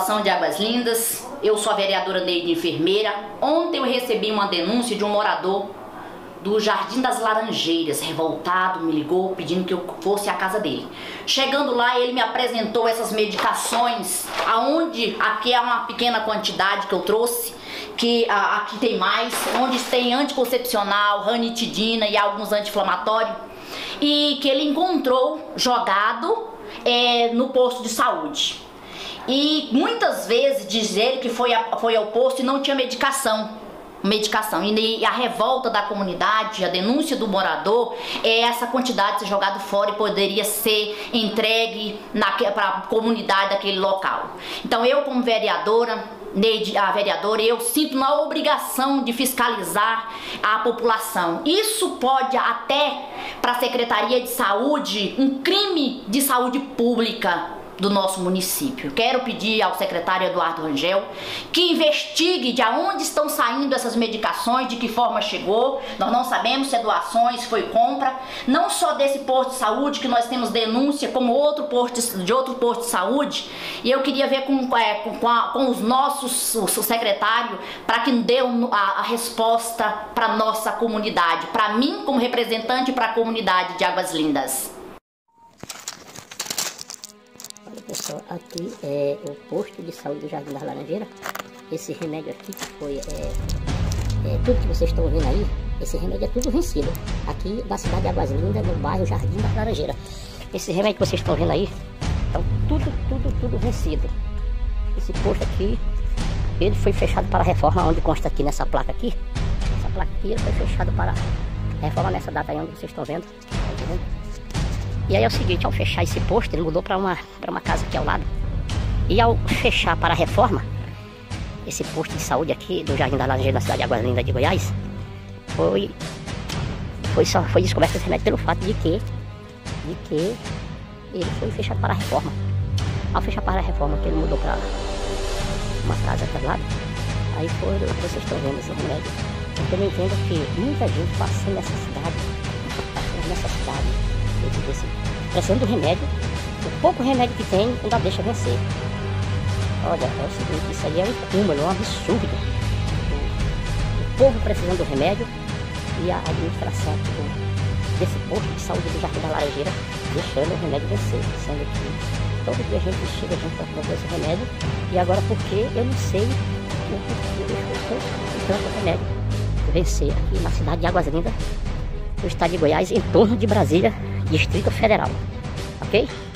população de Águas Lindas, eu sou a vereadora Neide Enfermeira. Ontem eu recebi uma denúncia de um morador do Jardim das Laranjeiras, revoltado, me ligou pedindo que eu fosse à casa dele. Chegando lá, ele me apresentou essas medicações, aonde aqui é uma pequena quantidade que eu trouxe, que aqui tem mais, onde tem anticoncepcional, ranitidina e alguns anti-inflamatórios, e que ele encontrou jogado no posto de saúde. E muitas vezes diz ele que foi ao posto e não tinha medicação. E a revolta da comunidade, a denúncia do morador é essa quantidade ser jogado fora e poderia ser entregue para a comunidade daquele local. Então eu, como vereadora, eu sinto na obrigação de fiscalizar a população. Isso pode até para a Secretaria de Saúde um crime de saúde pública do nosso município. Quero pedir ao secretário Eduardo Rangel que investigue de onde estão saindo essas medicações, de que forma chegou. Nós não sabemos se é doações, se foi compra, não só desse posto de saúde, que nós temos denúncia, como de outro posto de saúde. E eu queria ver com os nossos secretários para que dê a resposta para a nossa comunidade, para mim como representante para a comunidade de Águas Lindas. Pessoal, aqui é o posto de saúde do Jardim das Laranjeiras. Esse remédio aqui que foi tudo que vocês estão vendo aí, esse remédio é tudo vencido aqui na cidade de Águas Lindas, no bairro Jardim das Laranjeiras. Esse remédio que vocês estão vendo aí, então tudo vencido. Esse posto aqui, ele foi fechado para a reforma, onde consta aqui nessa placa aqui. Essa placa aqui, ele foi fechado para a reforma nessa data aí onde vocês estão vendo. E aí é o seguinte, ao fechar esse posto, ele mudou para uma casa aqui ao lado. E ao fechar para a reforma, esse posto de saúde aqui do Jardim da Laranjeira, da cidade de Águas Lindas de Goiás, foi descoberto esse remédio pelo fato de que ele foi fechado para a reforma. Ao fechar para a reforma, que ele mudou para uma casa aqui ao lado, aí foi o que vocês estão vendo esse remédio. Então eu entendo que muita gente passa necessidade, precisando do remédio, o pouco remédio que tem ainda deixa vencer. Olha, é o seguinte, isso aí é um cúmulo, é um absurdo. O povo precisando do remédio e a administração desse posto de saúde do Jardim da Laranjeira deixando o remédio vencer, sendo que todo dia a gente chega para comprar esse remédio e agora porque eu não sei o que deixou tanto remédio vencer aqui na cidade de Águas Lindas, no estado de Goiás, em torno de Brasília, Distrito Federal, ok?